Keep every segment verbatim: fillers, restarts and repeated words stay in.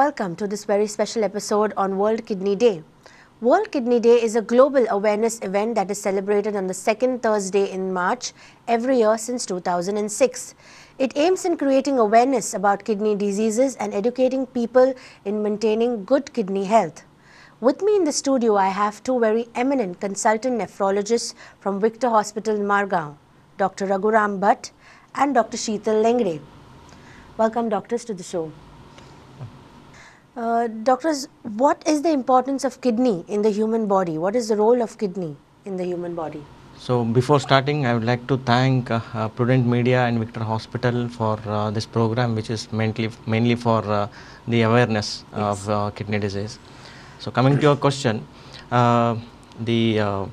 welcome to this very special episode on World Kidney Day. World Kidney Day is a global awareness event that is celebrated on the second Thursday in March every year since two thousand six. It aims in creating awareness about kidney diseases and educating people in maintaining good kidney health. With me in the studio, I have two very eminent consultant nephrologists from Victor Hospital, Margao, Doctor Raghuram Bhatt and Doctor Sheetal Lengde. Welcome, doctors, to the show. Uh, doctors, what is the importance of kidney in the human body? What is the role of kidney in the human body? So before starting, I would like to thank uh, uh, Prudent Media and Victor Hospital for uh, this program, which is mainly mainly for uh, the awareness yes. of uh, kidney disease. So coming to your question, uh, the, uh,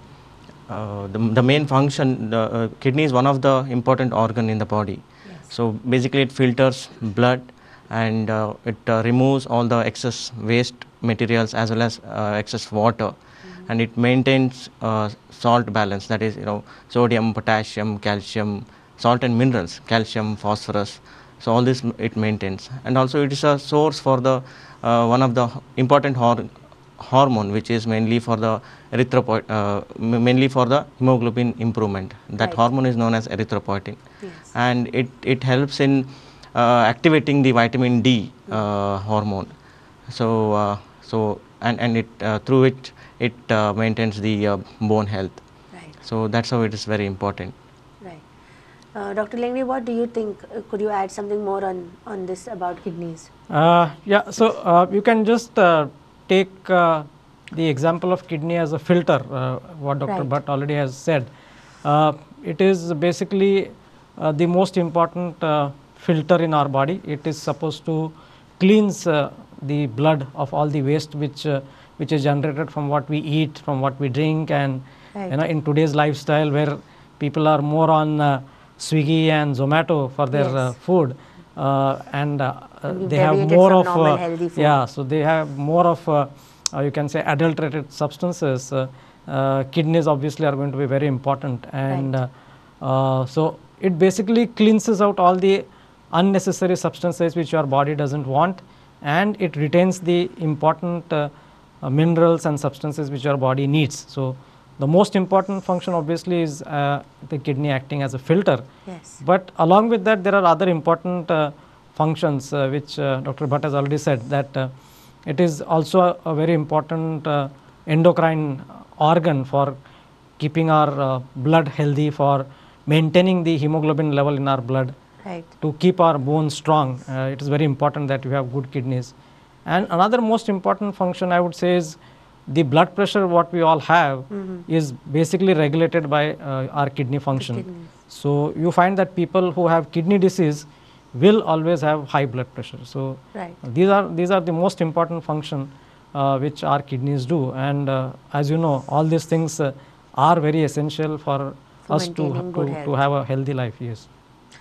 uh, the the main function, the uh, kidney is one of the important organ in the body. Yes. So basically, it filters blood and uh, it uh, removes all the excess waste materials as well as uh, excess water, mm-hmm. and it maintains uh, salt balance, that is, you know, sodium, potassium, calcium, salt and minerals, calcium, phosphorus. So all this it maintains, and also it is a source for the uh, one of the important hor hormone, which is mainly for the erythropoietin, uh, mainly for the hemoglobin improvement. That right. hormone is known as erythropoietin, yes. and it it helps in Uh, activating the vitamin D uh, hormone. So, uh, so and and it uh, through it it uh, maintains the uh, bone health. Right. So that's how it is very important. Right. Uh, Doctor Lengde, what do you think? Uh, could you add something more on on this about kidneys? Uh, yeah. So uh, you can just uh, take uh, the example of kidney as a filter. Uh, what Doctor Right. Bhatt already has said. Uh, it is basically uh, the most important Uh, filter in our body. It is supposed to cleanse uh, the blood of all the waste which uh, which is generated from what we eat, from what we drink, and right. you know, in today's lifestyle where people are more on uh, Swiggy and Zomato for their yes. uh, food, uh, and uh, uh, they have more of uh, yeah, so they have more of uh, uh, you can say adulterated substances. Uh, uh, kidneys obviously are going to be very important, and right. uh, uh, so it basically cleanses out all the unnecessary substances which your body doesn't want, and it retains the important uh, uh, minerals and substances which your body needs. So the most important function obviously is uh, the kidney acting as a filter. Yes. But along with that, there are other important uh, functions uh, which uh, Doctor Bhatt has already said, that uh, it is also a, a very important uh, endocrine organ for keeping our uh, blood healthy, for maintaining the hemoglobin level in our blood. Right. To keep our bones strong. Uh, it is very important that we have good kidneys. And another most important function, I would say, is the blood pressure what we all have mm-hmm. is basically regulated by uh, our kidney function. So you find that people who have kidney disease will always have high blood pressure. So right. these are these are the most important function uh, which our kidneys do. And uh, as you know, all these things uh, are very essential for, for us to to, to have a healthy life. Yes.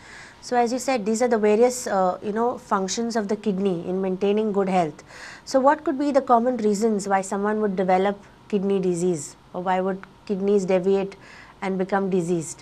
So as you said, these are the various uh, you know functions of the kidney in maintaining good health. So what could be the common reasons why someone would develop kidney disease, or why would kidneys deviate and become diseased?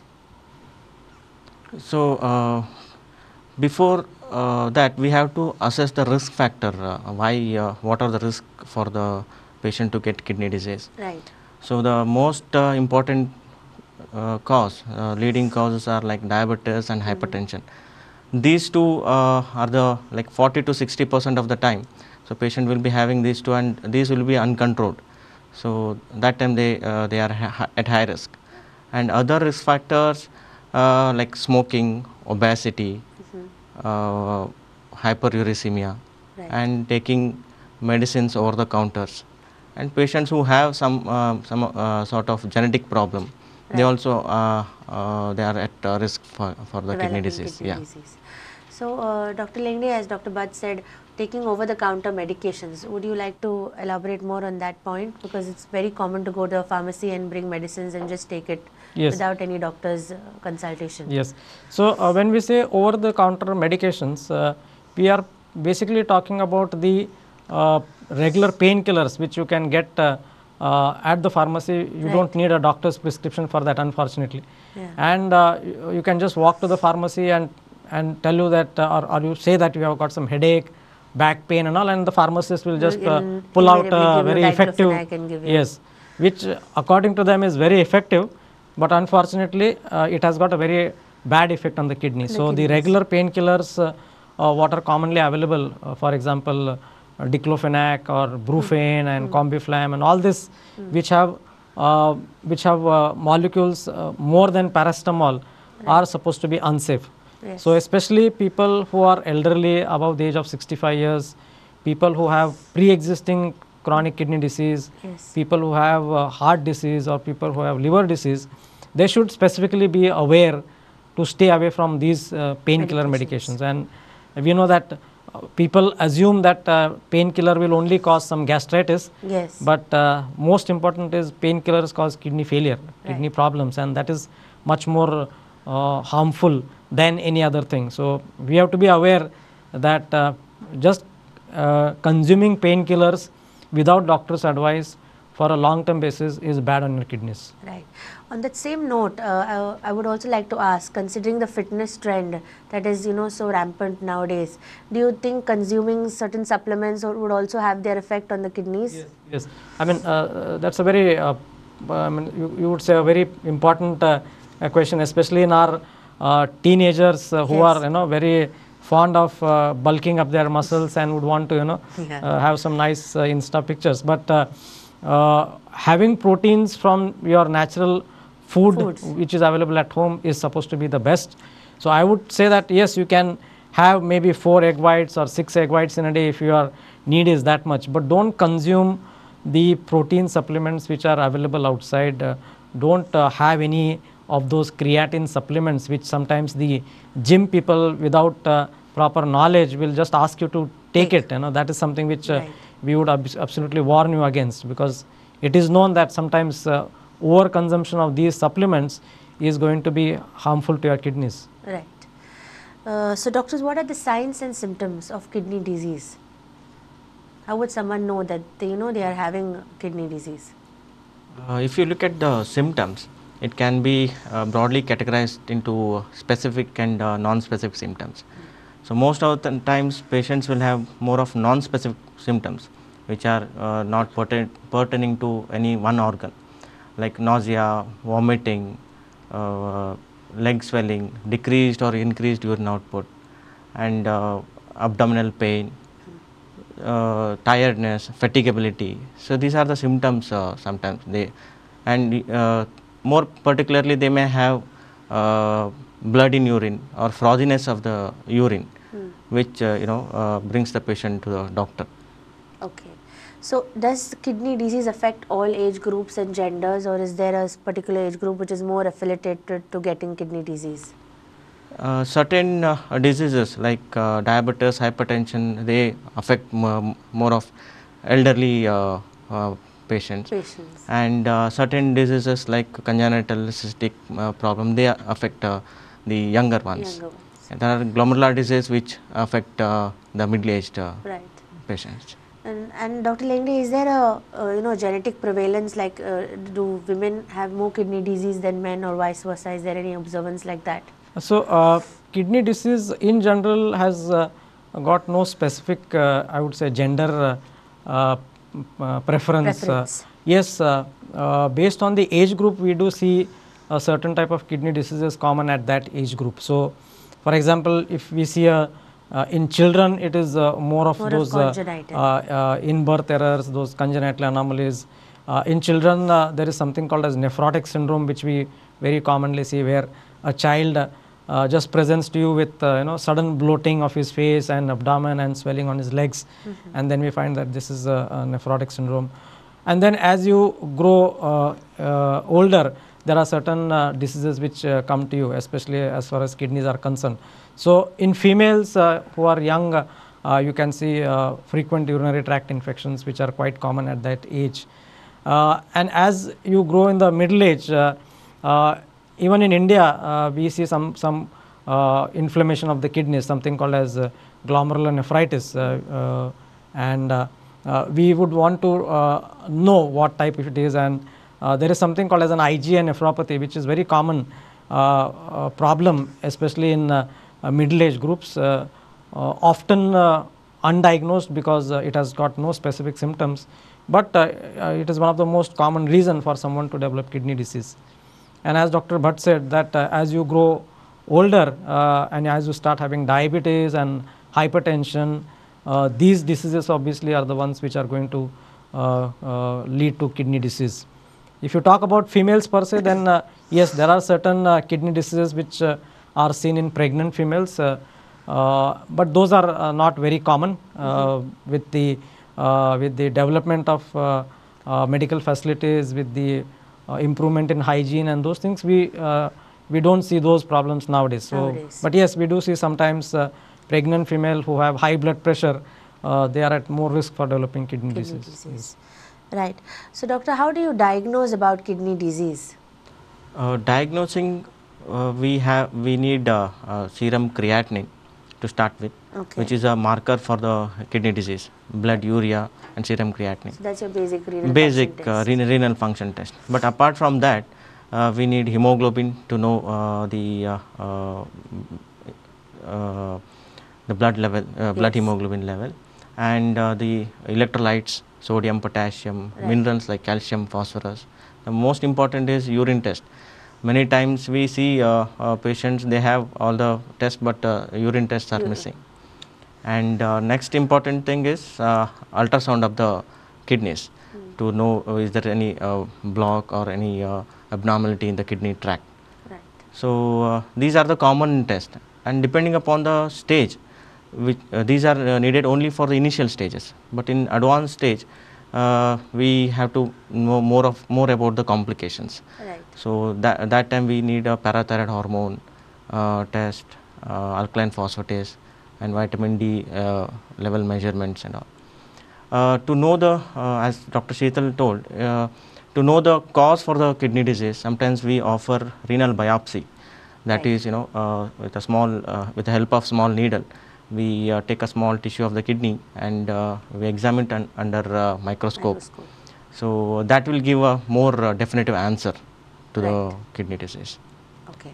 So uh, before uh, that, we have to assess the risk factor. Uh, why? Uh, what are the risks for the patient to get kidney disease? Right. So the most uh, important Uh, cause, uh, leading causes are like diabetes and hypertension. Mm-hmm. These two uh, are the like forty to sixty percent of the time. So patient will be having these two, and these will be uncontrolled. So that time they uh, they are ha at high risk. And other risk factors uh, like smoking, obesity, mm-hmm. uh, hyperuricemia, right. and taking medicines over the counters. And patients who have some uh, some uh, sort of genetic problem. Right. They also uh, uh, they are at uh, risk for, for the kidney disease. Kidney yeah. disease. So, uh, Doctor Lengde, as Doctor Bhatt said, taking over the counter medications. Would you like to elaborate more on that point? Because it's very common to go to a pharmacy and bring medicines and just take it yes. without any doctor's uh, consultation. Yes. So, uh, when we say over the counter medications, uh, we are basically talking about the uh, regular painkillers which you can get uh, Uh, at the pharmacy. You right. don't need a doctor's prescription for that, unfortunately. Yeah. And uh, you, you can just walk to the pharmacy and and tell you that uh, or, or you say that you have got some headache, back pain and all, and the pharmacist will just uh, In- pull out invariably uh, give you very effective, diclofenac and give you- yes, which uh, according to them is very effective, but unfortunately uh, it has got a very bad effect on the kidney. The So the kidneys. regular painkillers uh, uh, what are commonly available, uh, for example, uh, diclofenac or brufen and combiflam and all this, which have uh, which have uh, molecules uh, more than paracetamol, are supposed to be unsafe. Yes. So especially people who are elderly, above the age of sixty-five years, people who have pre-existing chronic kidney disease, Yes. people who have uh, heart disease or people who have liver disease, they should specifically be aware to stay away from these uh, painkiller Medications. medications. And we know that uh, people assume that uh, painkiller will only cause some gastritis, Yes. but uh, most important is painkillers cause kidney failure, kidney Right. problems, and that is much more uh, harmful than any other thing. So we have to be aware that uh, just uh, consuming painkillers without doctor's advice for a long term basis is bad on your kidneys. Right. On that same note, uh, I, I would also like to ask, considering the fitness trend that is, you know, so rampant nowadays, do you think consuming certain supplements or would also have their effect on the kidneys? Yes, yes. I mean, uh, that's a very, uh, I mean, you, you would say a very important uh, uh, question, especially in our uh, teenagers uh, who Yes. are, you know, very fond of uh, bulking up their muscles and would want to, you know, Yeah. uh, have some nice uh, Insta pictures. But uh, uh, having proteins from your natural food, Foods. which is available at home, is supposed to be the best. So I would say that yes, you can have maybe four egg whites or six egg whites in a day if your need is that much, but don't consume the protein supplements which are available outside. Uh, don't uh, have any of those creatine supplements which sometimes the gym people without uh, proper knowledge will just ask you to take Take. it. You know, that is something which uh, Right. we would abs- absolutely warn you against, because it is known that sometimes uh, overconsumption of these supplements is going to be harmful to your kidneys. Right. Uh, so, doctors, what are the signs and symptoms of kidney disease? How would someone know that they, you know, they are having kidney disease? Uh, if you look at the symptoms, it can be uh, broadly categorized into specific and uh, non-specific symptoms. So most of the times patients will have more of non-specific symptoms which are uh, not pertain pertaining to any one organ, like nausea, vomiting, uh, leg swelling, decreased or increased urine output, and uh, abdominal pain, uh, tiredness, fatigability. So these are the symptoms uh, sometimes they, and uh, more particularly they may have uh, blood in urine or frothiness of the urine, Hmm. which uh, you know uh, brings the patient to the doctor. Okay. So, does kidney disease affect all age groups and genders, or is there a particular age group which is more affiliated to getting kidney disease? Uh, certain uh, diseases like uh, diabetes, hypertension, they affect m more of elderly uh, uh, patients. Patients. And uh, certain diseases like congenital cystic uh, problem, they affect uh, the younger ones. Younger ones. And there are glomerular disease which affect uh, the middle-aged uh, Right. patients. And, and Doctor Lengde, is there a uh, you know genetic prevalence, like uh, do women have more kidney disease than men, or vice versa? Is there any observance like that? So uh, kidney disease in general has uh, got no specific, uh, I would say, gender uh, uh, uh, preference. Preference. Uh, yes, uh, uh, based on the age group, we do see a certain type of kidney diseases common at that age group. So, for example, if we see a uh, in children, it is uh, more of More of those uh, congenital. uh, uh, in-birth errors, those congenital anomalies. Uh, in children, uh, there is something called as nephrotic syndrome, which we very commonly see, where a child uh, uh, just presents to you with uh, you know sudden bloating of his face and abdomen and swelling on his legs, Mm-hmm. and then we find that this is a, a nephrotic syndrome. And then as you grow uh, uh, older, there are certain uh, diseases which uh, come to you, especially as far as kidneys are concerned. So in females uh, who are young, uh, uh, you can see uh, frequent urinary tract infections, which are quite common at that age. Uh, and as you grow in the middle age, uh, uh, even in India, uh, we see some some uh, inflammation of the kidneys, something called as uh, glomerulonephritis, uh, uh, and uh, uh, we would want to uh, know what type it is. And uh, there is something called as an I G A nephropathy, which is very common uh, uh, problem, especially in uh, uh, middle age groups, uh, uh, often uh, undiagnosed because uh, it has got no specific symptoms, but uh, uh, it is one of the most common reason for someone to develop kidney disease. And as Doctor Bhatt said that uh, as you grow older uh, and as you start having diabetes and hypertension, uh, these diseases obviously are the ones which are going to uh, uh, lead to kidney disease. If you talk about females per se, then uh, yes, there are certain uh, kidney diseases which uh, are seen in pregnant females, uh, uh, but those are uh, not very common. Uh, mm-hmm. with the uh, with the development of uh, uh, medical facilities, with the uh, improvement in hygiene and those things, we uh, we don't see those problems nowadays. So, nowadays. But yes, we do see sometimes uh, pregnant female who have high blood pressure, uh, they are at more risk for developing kidney, kidney disease. disease. Yes. Right. So, doctor, how do you diagnose about kidney disease? Uh, diagnosing, uh, we have we need uh, uh, serum creatinine to start with, okay. which is a marker for the kidney disease, blood urea and serum creatinine. So that's your basic renal basic function uh, test. renal, renal function test. But apart from that, uh, we need hemoglobin to know uh, the uh, uh, uh, the blood level, uh, blood yes. hemoglobin level, and uh, the electrolytes, sodium, potassium, right. minerals like calcium, phosphorus. The most important is urine test. Many times we see uh, uh, patients, they have all the tests, but uh, urine tests are urine. missing. And uh, next important thing is uh, ultrasound of the kidneys mm. to know uh, is there any uh, block or any uh, abnormality in the kidney tract. Right. So uh, these are the common tests, and depending upon the stage, which uh, these are uh, needed only for the initial stages. But in advanced stage, uh, we have to know more of more about the complications. Right. So that that time we need a parathyroid hormone uh, test, uh, alkaline phosphatase, and vitamin D uh, level measurements and all. Uh, to know the, uh, as Doctor Sheetal told, uh, to know the cause for the kidney disease, sometimes we offer renal biopsy. That right. is, you know, uh, with a small, uh, with the help of small needle, we uh, take a small tissue of the kidney and uh, we examine it un under uh, microscope. microscope. So that will give a more uh, definitive answer to right. the kidney disease. Okay.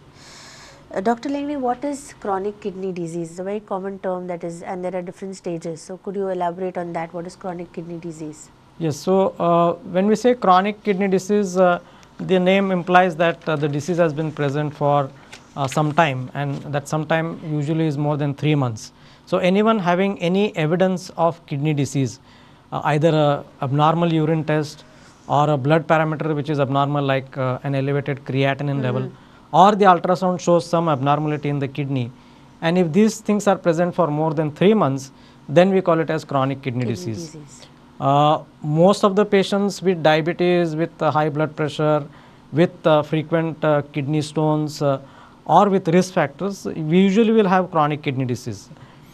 Uh, Doctor Lengni, what is chronic kidney disease? It's a very common term that is, and there are different stages. So could you elaborate on that? What is chronic kidney disease? Yes. So uh, when we say chronic kidney disease, uh, the name implies that uh, the disease has been present for uh, some time, and that some time usually is more than three months. So anyone having any evidence of kidney disease, uh, either a abnormal urine test or a blood parameter which is abnormal, like uh, an elevated creatinine mm-hmm. level, or the ultrasound shows some abnormality in the kidney, and if these things are present for more than three months, then we call it as chronic kidney, kidney disease. disease. Uh, most of the patients with diabetes, with uh, high blood pressure, with uh, frequent uh, kidney stones, uh, or with risk factors, we usually will have chronic kidney disease.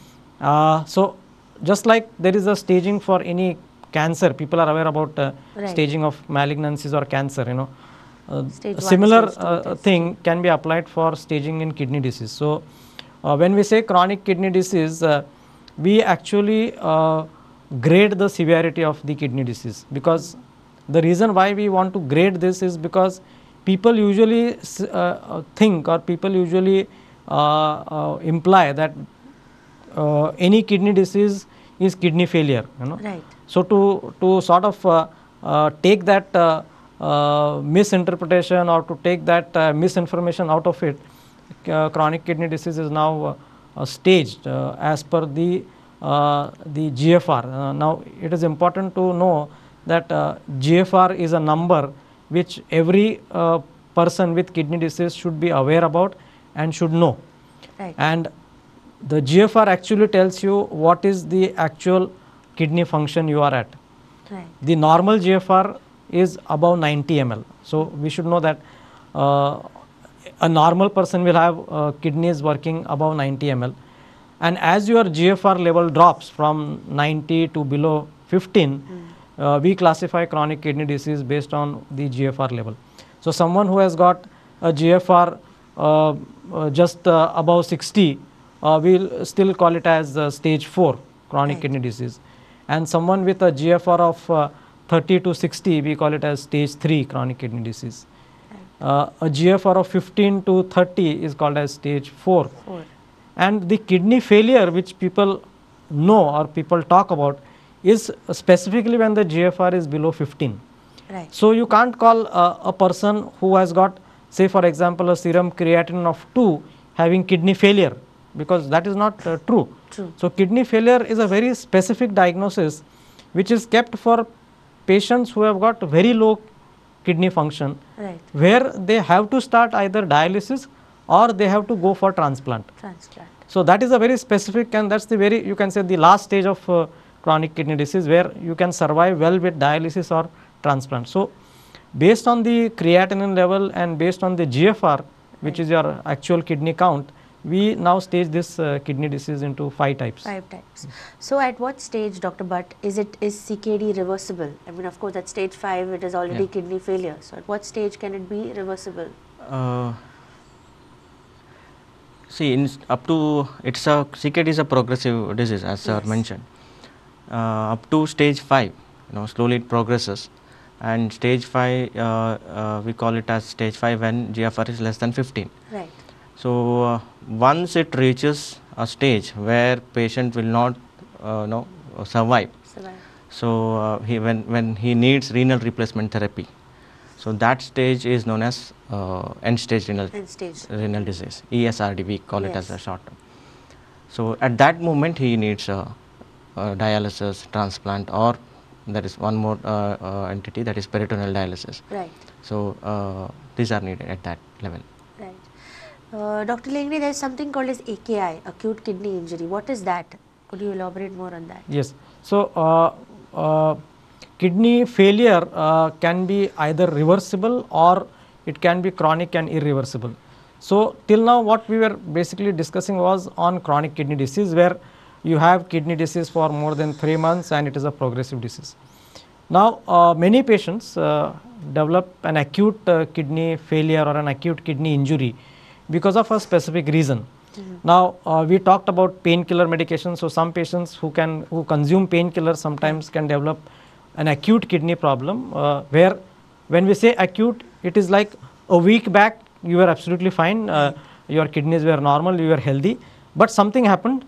Uh, so just like there is a staging for any cancer, people are aware about uh, right. staging of malignancies or cancer, you know. Uh, a similar uh, thing can be applied for staging in kidney disease. So uh, when we say chronic kidney disease, uh, we actually uh, grade the severity of the kidney disease, because the reason why we want to grade this is because people usually uh, think or people usually uh, uh, imply that uh, any kidney disease is kidney failure, you know. Right. So to to sort of uh, uh, take that uh, uh, misinterpretation or to take that uh, misinformation out of it, uh, chronic kidney disease is now uh, uh, staged uh, as per the uh, the G F R. Uh, now it is important to know that uh, G F R is a number which every uh, person with kidney disease should be aware about and should know. Right. And the G F R actually tells you what is the actual kidney function you are at. Right. The normal G F R is above ninety milliliters. So we should know that uh, a normal person will have uh, kidneys working above ninety milliliters, and as your G F R level drops from ninety to below fifteen, mm. uh, we classify chronic kidney disease based on the G F R level. So someone who has got a G F R uh, uh, just uh, above sixty, uh, we'll still call it as uh, stage four chronic right. kidney disease, and someone with a G F R of uh, thirty to sixty, we call it as stage three chronic kidney disease. Right. Uh, a G F R of fifteen to thirty is called as stage four. four. And the kidney failure which people know or people talk about is specifically when the G F R is below fifteen. Right. So, you can't call a, a person who has got, say for example, a serum creatinine of two having kidney failure, because that is not uh, true. True. So, kidney failure is a very specific diagnosis which is kept for patients who have got very low kidney function, Right. where they have to start either dialysis or they have to go for transplant. Transplant. So, that is a very specific, and that is the very, you can say, the last stage of uh, chronic kidney disease, where you can survive well with dialysis or transplant. So, based on the creatinine level and based on the G F R, which Right. is your actual kidney count, we now stage this uh, kidney disease into five types. Five types. So, at what stage, Doctor Bhatt, is it is C K D reversible? I mean, of course, at stage five, it is already Yeah. kidney failure. So, at what stage can it be reversible? Uh, see, in up to, it's a C K D is a progressive disease, as sir Yes. mentioned. Uh, up to stage five, you know, slowly it progresses, and stage five, uh, uh, we call it as stage five when G F R is less than fifteen. Right. So, uh, once it reaches a stage where patient will not uh, know, survive, Survive. so uh, he when, when he needs renal replacement therapy, so that stage is known as uh, end stage renal End stage. renal disease, E S R D, we call it as a Yes. short term. So, at that moment he needs a, a dialysis, transplant, or there is one more uh, uh, entity, that is peritoneal dialysis. Right. So, uh, these are needed at that level. Right. Uh, Doctor Lengri, there is something called as A K I, acute kidney injury. What is that? Could you elaborate more on that? Yes. So, uh, uh, kidney failure uh, can be either reversible or it can be chronic and irreversible. So, till now what we were basically discussing was on chronic kidney disease, where you have kidney disease for more than three months and it is a progressive disease. Now, uh, many patients uh, develop an acute uh, kidney failure or an acute kidney injury because of a specific reason. Mm-hmm. Now, uh, we talked about painkiller medication. So, some patients who can who consume painkillers sometimes can develop an acute kidney problem, uh, where when we say acute, it is like a week back you were absolutely fine, uh, your kidneys were normal, you were healthy, but something happened,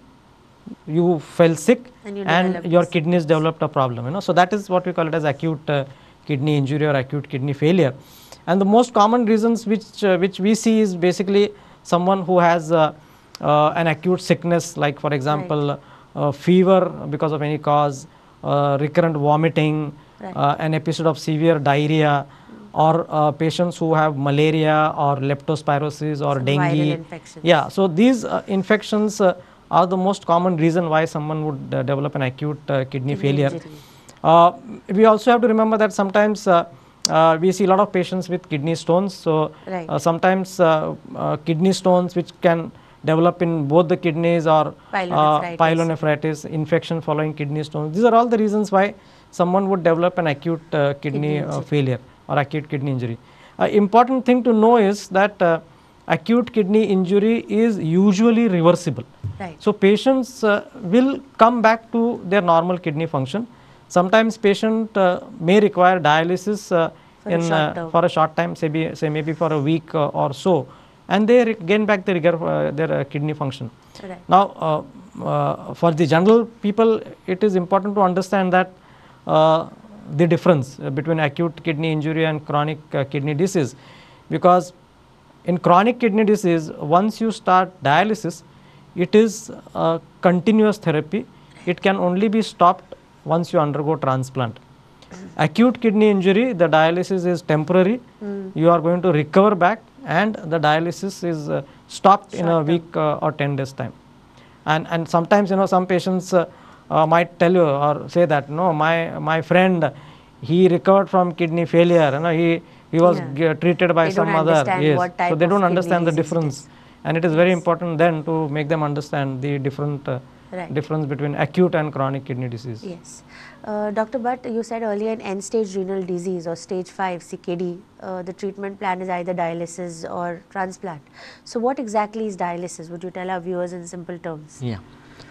you fell sick And you and developed your this. kidneys developed a problem, you know. So, that is what we call it as acute uh, kidney injury or acute kidney failure. And the most common reasons which uh, which we see is basically someone who has uh, uh, an acute sickness, like for example, Right. uh, fever because of any cause, uh, recurrent vomiting, Right. uh, an episode of severe diarrhea, or uh, patients who have malaria or leptospirosis or Some dengue. viral infections. Yeah, so these uh, infections uh, are the most common reason why someone would uh, develop an acute uh, kidney, Kidney failure. injury. Uh, we also have to remember that sometimes uh, uh, we see a lot of patients with kidney stones. So, Right. uh, sometimes uh, uh, kidney stones which can develop in both the kidneys, or uh, Pyelonephritis. pyelonephritis, infection following kidney stones. These are all the reasons why someone would develop an acute uh, kidney, Kidney uh, injury. failure or acute kidney injury. Uh, important thing to know is that uh, acute kidney injury is usually reversible. Right. So, patients uh, will come back to their normal kidney function. Sometimes patient uh, may require dialysis uh, For a in short uh, term. for a short time, say, be, say maybe for a week uh, or so, and they re- gain back their, rigor, uh, their uh, kidney function. Right. Now, uh, uh, for the general people, it is important to understand that uh, the difference uh, between acute kidney injury and chronic uh, kidney disease, because in chronic kidney disease, once you start dialysis, it is a continuous therapy. It can only be stopped once you undergo transplant. Acute kidney injury, the dialysis is temporary. Mm. You are going to recover back, and the dialysis is uh, stopped in a Short term. week uh, or ten days time. And and sometimes, you know, some patients uh, uh, might tell you or say that, no, my my friend, he recovered from kidney failure. You know, he he was Yeah. g- treated by They don't some other. understand Yes, what type so they of don't kidney understand the disease it difference, is. and it is very Yes. important then to make them understand the different uh, Right. difference between acute and chronic kidney disease. Yes. Uh, Doctor Bhatt, you said earlier in end-stage renal disease or stage five C K D, uh, the treatment plan is either dialysis or transplant. So, what exactly is dialysis? Would you tell our viewers in simple terms? Yeah.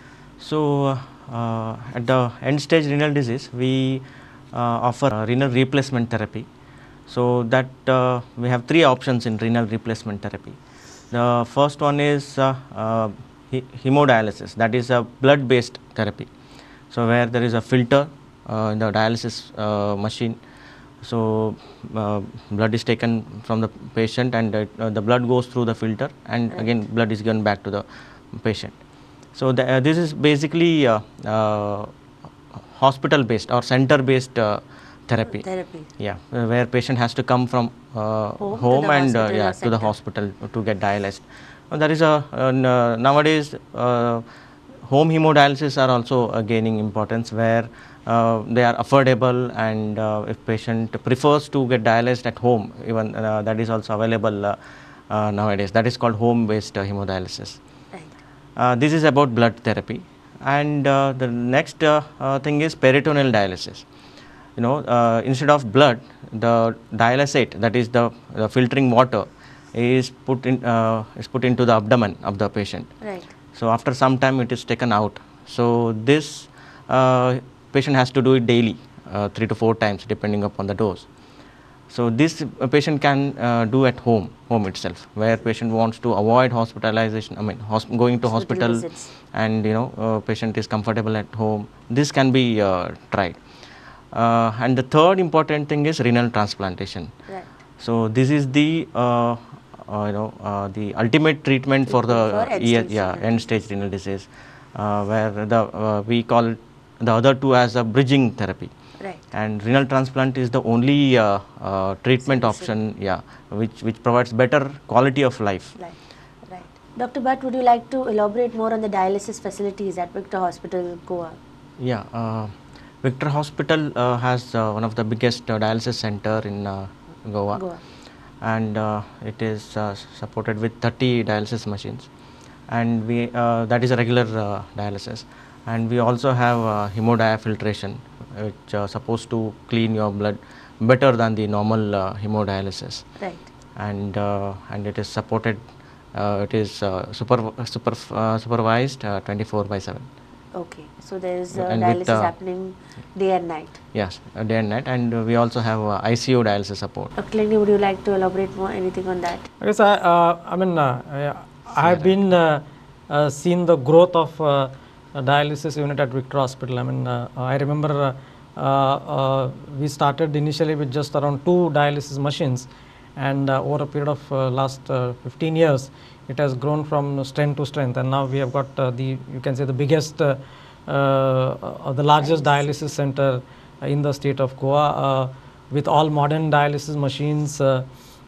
So, uh, at the end stage renal disease, we uh, offer uh, renal replacement therapy. So, that uh, we have three options in renal replacement therapy. The first one is uh, uh, he hemodialysis, that is a blood based therapy. So where there is a filter uh, in the dialysis uh, machine, so uh, blood is taken from the patient and uh, uh, the blood goes through the filter and right. again blood is given back to the patient. So the, uh, this is basically uh, uh, hospital based or center based uh, therapy. Therapy. Yeah, uh, where patient has to come from uh, home, home to and uh, yeah to the hospital to get dialyzed. Uh, there is a uh, nowadays uh, home hemodialysis are also uh, gaining importance, where uh, they are affordable, and uh, if patient prefers to get dialyzed at home, even uh, that is also available uh, uh, nowadays. That is called home based uh, hemodialysis. Right. Uh, this is about blood therapy, and uh, the next uh, uh, thing is peritoneal dialysis. You know, uh, instead of blood, the dialysate, that is the, the filtering water, is put in uh, is put into the abdomen of the patient. Right. So after some time it is taken out. So this uh, patient has to do it daily, uh, three to four times depending upon the dose. So this uh, patient can uh, do at home, home itself, where patient wants to avoid hospitalization. I mean, going to hospital, visits. and you know, uh, patient is comfortable at home. This can be uh, tried. Uh, and the third important thing is renal transplantation. Right. So this is the uh, uh, you know uh, the ultimate treatment for the for end uh, stage yeah renal. end stage renal disease, uh, where the uh, we call the other two as a bridging therapy. Right. And renal transplant is the only uh, uh, treatment Solution. option, yeah, which which provides better quality of life. Right. Right. Doctor Bhatt, would you like to elaborate more on the dialysis facilities at Victor Hospital, Goa? Yeah. Uh, Victor Hospital uh, has uh, one of the biggest uh, dialysis center in uh, Goa, Goa. and uh, it is uh, supported with thirty dialysis machines, and we uh, that is a regular uh, dialysis, and we also have uh, hemodiafiltration, which uh, supposed to clean your blood better than the normal uh, hemodialysis. Right. And uh, and it is supported. Uh, it is uh, super super uh, supervised uh, twenty-four by seven. Okay, so there is uh, And dialysis with, uh, happening day and night. Yes, uh, day and night, and uh, we also have uh, I C U dialysis support. Doctor Lengdi, would you like to elaborate more anything on that? I guess I, uh, I mean, uh, I have been uh, uh, seen the growth of uh, a dialysis unit at Victor Hospital. I mean, uh, I remember uh, uh, we started initially with just around two dialysis machines, and uh, over a period of uh, last uh, fifteen years, it has grown from strength to strength, and now we have got uh, the, you can say, the biggest, uh, uh, the largest dialysis center in the state of Goa, uh, with all modern dialysis machines. Uh,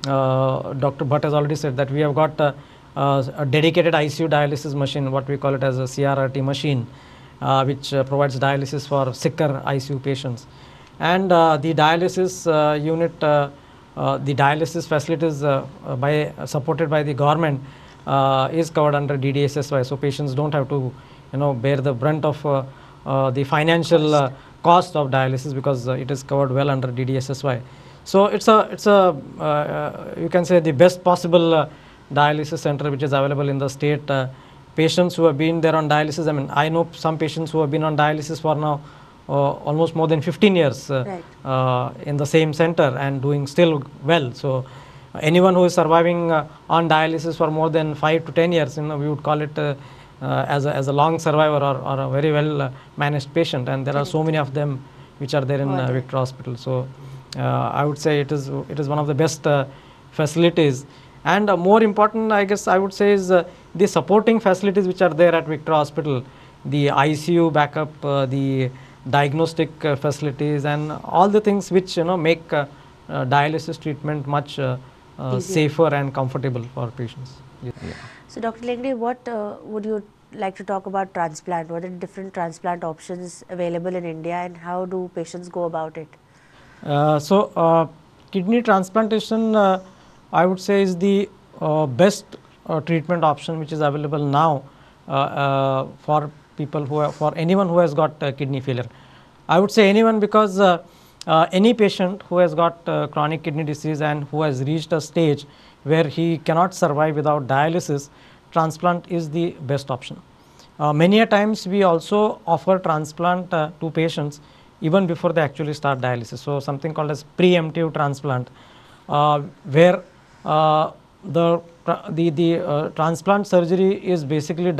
uh, Doctor Bhatt has already said that we have got uh, uh, a dedicated I C U dialysis machine, what we call it as a C R R T machine, uh, which uh, provides dialysis for sicker I C U patients. And uh, the dialysis uh, unit, uh, uh, the dialysis facilities uh, uh, by uh, supported by the government uh, is covered under D D S S Y, so patients don't have to, you know, bear the brunt of uh, uh, the financial uh, cost of dialysis, because uh, it is covered well under D D S S Y. So it's a it's a uh, uh, you can say the best possible uh, dialysis center which is available in the state. Uh, patients who have been there on dialysis, I mean, I know some patients who have been on dialysis for now uh, almost more than fifteen years uh, Right. uh, in the same center and doing still well. So uh, anyone who is surviving uh, on dialysis for more than five to ten years, you know, we would call it uh, uh, as a as a long survivor, or, or a very well uh, managed patient, and there are so many of them which are there in uh, Victor Hospital. So uh, I would say it is it is one of the best uh, facilities. And uh, more important, I guess I would say, is uh, the supporting facilities which are there at Victor Hospital, the I C U backup, uh, the diagnostic uh, facilities, and all the things which, you know, make uh, uh, dialysis treatment much uh, uh, safer and comfortable for patients. Yeah. Yeah. So Doctor Lengdi, what uh, would you like to talk about transplant? What are the different transplant options available in India, and how do patients go about it? Uh, so uh, kidney transplantation, uh, I would say, is the uh, best uh, treatment option which is available now uh, uh, for people who have, for anyone who has got uh, kidney failure. I would say anyone, because uh, uh, any patient who has got uh, chronic kidney disease and who has reached a stage where he cannot survive without dialysis, transplant is the best option. Uh, many a times we also offer transplant uh, to patients even before they actually start dialysis. So something called as preemptive transplant, uh, where Uh, the the, the uh, transplant surgery is basically done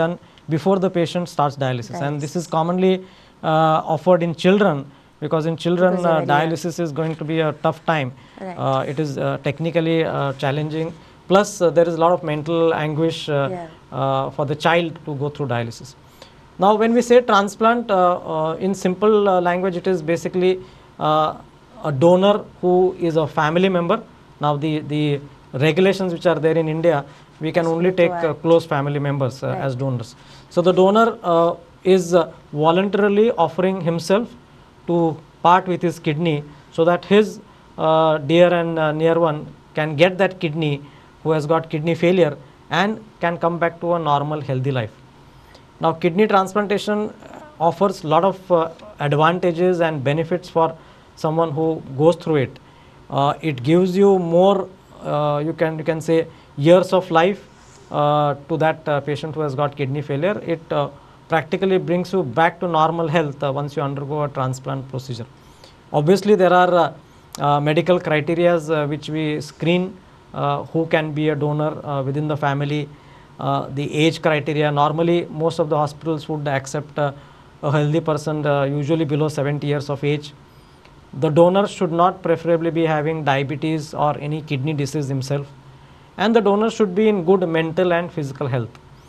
before the patient starts dialysis. Dialysis. And this is commonly uh, offered in children, because in children Because they're uh, very young. dialysis is going to be a tough time. Right. Uh, it is uh, technically uh, challenging, plus uh, there is a lot of mental anguish uh, Yeah. uh, for the child to go through dialysis. Now when we say transplant, uh, uh, in simple uh, language, it is basically uh, a donor who is a family member. Now the, the regulations which are there in India, we can only take uh, close family members uh, Right. as donors. So the donor uh, is uh, voluntarily offering himself to part with his kidney, so that his uh, dear and uh, near one can get that kidney who has got kidney failure and can come back to a normal healthy life. Now kidney transplantation offers a lot of uh, advantages and benefits for someone who goes through it. Uh, it gives you more, uh, you can you can say, years of life uh, to that uh, patient who has got kidney failure. It uh, practically brings you back to normal health uh, once you undergo a transplant procedure. Obviously there are uh, uh, medical criteria uh, which we screen uh, who can be a donor uh, within the family. Uh, the age criteria, normally most of the hospitals would accept uh, a healthy person uh, usually below seventy years of age. The donor should not preferably be having diabetes or any kidney disease himself, and the donor should be in good mental and physical health.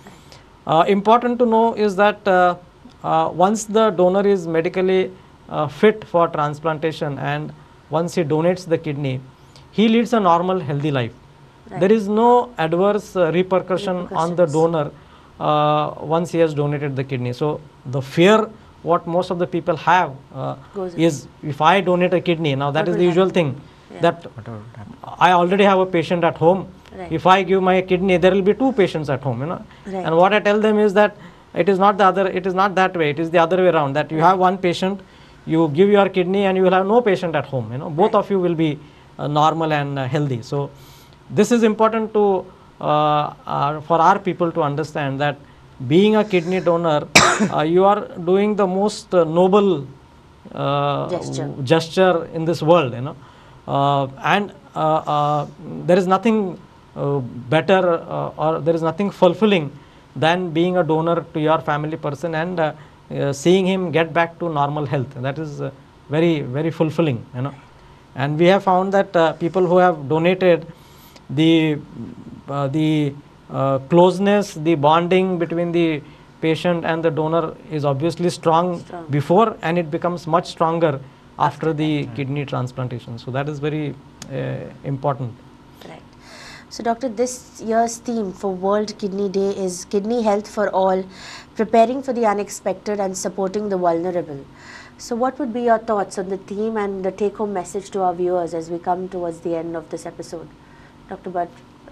Uh, important to know is that uh, uh, once the donor is medically uh, fit for transplantation and once he donates the kidney, he leads a normal healthy life. Right. There is no adverse uh, repercussion on the Repercussions. donor uh, once he has donated the kidney. So the fear what most of the people have uh, Goes is, if I donate a kidney, now that What is will the usual happen? thing, Yeah. that Whatever would happen. I already have a patient at home. Right. If I give my kidney, there will be two patients at home, you know. Right. And what I tell them is that it is not the other, it is not that way, it is the other way around, that you have one patient, you give your kidney and you will have no patient at home, you know. Both Right. of you will be uh, normal and uh, healthy. So this is important to uh, uh, for our people to understand, that being a kidney donor, uh, you are doing the most uh, noble uh, Gesture. gesture in this world, you know. Uh, and uh, uh, there is nothing uh, better uh, or there is nothing fulfilling than being a donor to your family person and uh, uh, seeing him get back to normal health. That is uh, very, very fulfilling, you know. And we have found that uh, people who have donated, the uh, the uh, closeness, the bonding between the patient and the donor is obviously strong, Strong. before, and it becomes much stronger after the kidney transplantation. So that is very uh, important. Right. So, Doctor, this year's theme for World Kidney Day is Kidney Health for All, preparing for the unexpected and supporting the vulnerable. So, what would be your thoughts on the theme and the take-home message to our viewers as we come towards the end of this episode? Doctor Bhatt.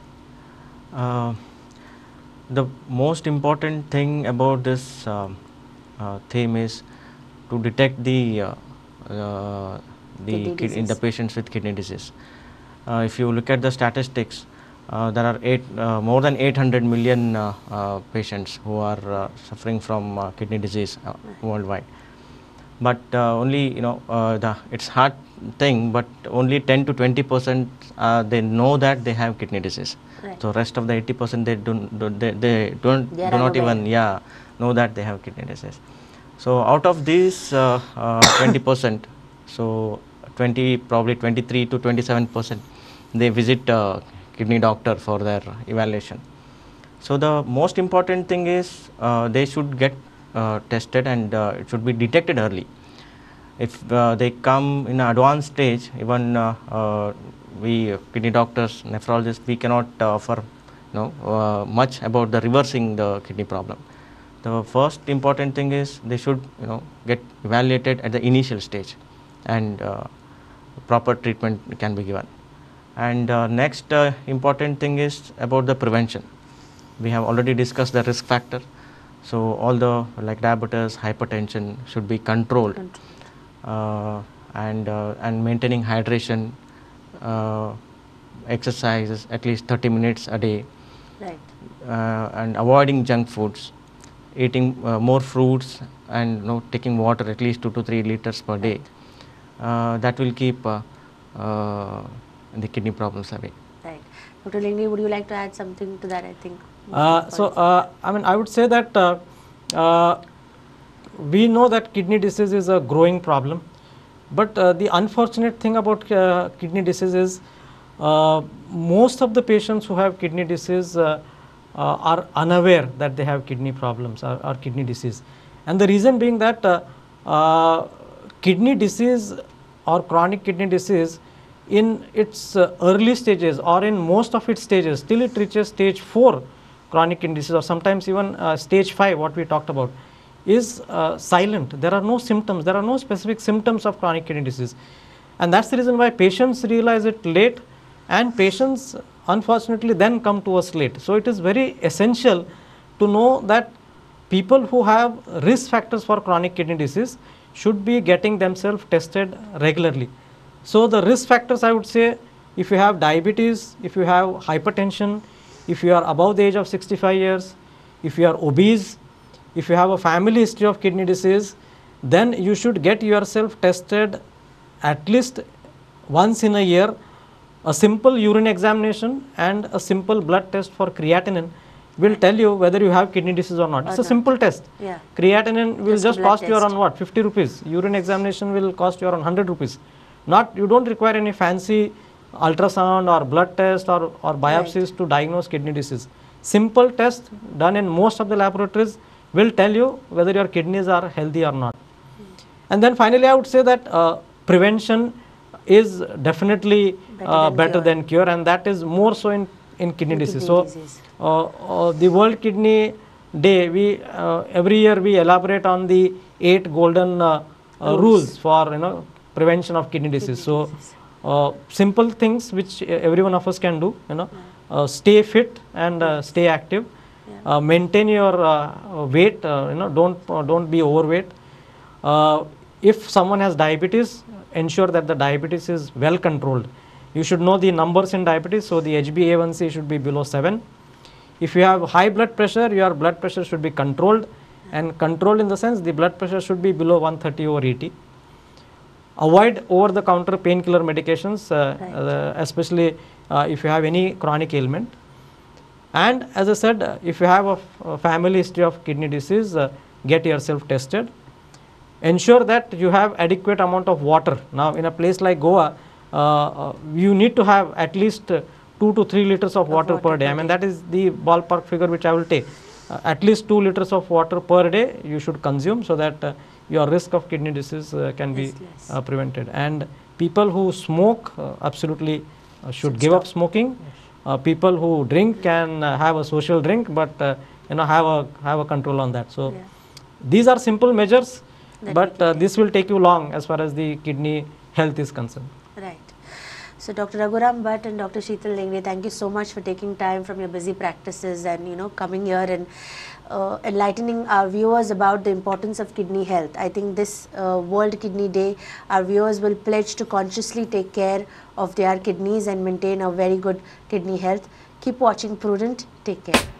Uh, the most important thing about this um, uh, theme is to detect the uh, uh, the Kidney kid in the disease. patients with kidney disease. Uh, if you look at the statistics, uh, there are eight, uh, more than eight hundred million uh, uh, patients who are uh, suffering from uh, kidney disease uh, worldwide. But uh, only, you know, uh, the it's hard thing, but only ten to twenty percent uh, they know that they have kidney disease. Right. So rest of the eighty percent they don't, don't they, they don't They are do not unaware. even yeah know that they have kidney disease. So out of these uh, uh, twenty percent, so twenty probably twenty-three to twenty-seven percent they visit uh, kidney doctor for their evaluation. So the most important thing is uh, they should get uh, tested and uh, it should be detected early. If uh, they come in an advanced stage, even uh, uh, we uh, kidney doctors, nephrologists, we cannot uh, offer you know, uh, much about the reversing the kidney problem. The first important thing is they should you know get evaluated at the initial stage, and uh, proper treatment can be given. And uh, next uh, important thing is about the prevention. We have already discussed the risk factor. So all the like diabetes, hypertension should be controlled, uh, and uh, and maintaining hydration, uh, exercises at least thirty minutes a day, Right. uh, and avoiding junk foods, eating uh, more fruits, and you know taking water at least two to three liters per day. Uh, that will keep uh, uh, the kidney problems away. Right. Doctor Lingley, would you like to add something to that? I think. Uh, so, uh, I mean, I would say that uh, uh, we know that kidney disease is a growing problem, but uh, the unfortunate thing about uh, kidney disease is uh, most of the patients who have kidney disease uh, uh, are unaware that they have kidney problems or, or kidney disease. And the reason being that uh, uh, kidney disease or chronic kidney disease in its uh, early stages or in most of its stages till it reaches stage four chronic kidney disease or sometimes even uh, stage five, what we talked about, is uh, silent. There are no symptoms, there are no specific symptoms of chronic kidney disease, and that's the reason why patients realize it late, and patients unfortunately then come to us late. So it is very essential to know that people who have risk factors for chronic kidney disease should be getting themselves tested regularly. So the risk factors, I would say, if you have diabetes, if you have hypertension, if you are above the age of sixty-five years, if you are obese, if you have a family history of kidney disease, then you should get yourself tested at least once in a year. A simple urine examination and a simple blood test for creatinine will tell you whether you have kidney disease or not. Or it's a not. simple test. Yeah. Creatinine will just, just cost test. you around what, fifty rupees. Urine examination will cost you around one hundred rupees. Not, you don't require any fancy ultrasound or blood test or, or biopsies right. to diagnose kidney disease. Simple test done in most of the laboratories will tell you whether your kidneys are healthy or not. Mm. And then finally, I would say that uh, prevention is definitely better, uh, than, better cure. than cure, and that is more so in, in kidney in disease. Kidney so, disease. Uh, uh, the World Kidney Day, we uh, every year we elaborate on the eight golden uh, uh, rules for you know prevention of kidney disease. Kidney so, disease. Uh, simple things which every one of us can do. You know, yeah. uh, stay fit and uh, stay active. Yeah. Uh, maintain your uh, weight. Uh, you know, don't uh, don't be overweight. Uh, if someone has diabetes, ensure that the diabetes is well controlled. You should know the numbers in diabetes. So the H b A one C should be below seven. If you have high blood pressure, your blood pressure should be controlled, and controlled in the sense the blood pressure should be below one thirty over eighty. Avoid over the counter painkiller medications, uh, right. uh, especially uh, if you have any chronic ailment. And as I said, uh, if you have a, a family history of kidney disease, uh, get yourself tested. Ensure that you have adequate amount of water. Now in a place like Goa, uh, uh, you need to have at least uh, two to three liters of, of water, water per day. I mean, that is the ballpark figure which I will take. Uh, at least two liters of water per day you should consume, so that uh, your risk of kidney disease uh, can yes, be yes. Uh, prevented. And people who smoke uh, absolutely uh, should, should give stop. up smoking. Yes. Uh, people who drink can uh, have a social drink, but uh, you know have a have a control on that. So yeah. these are simple measures, that but uh, this will take you long as far as the kidney health is concerned. Right. So Doctor Raghuram Bhatt and Doctor Sheetal Lengde, thank you so much for taking time from your busy practices and you know coming here and uh, enlightening our viewers about the importance of kidney health. I think this uh, World Kidney Day, our viewers will pledge to consciously take care of their kidneys and maintain a very good kidney health. Keep watching Prudent. Take care.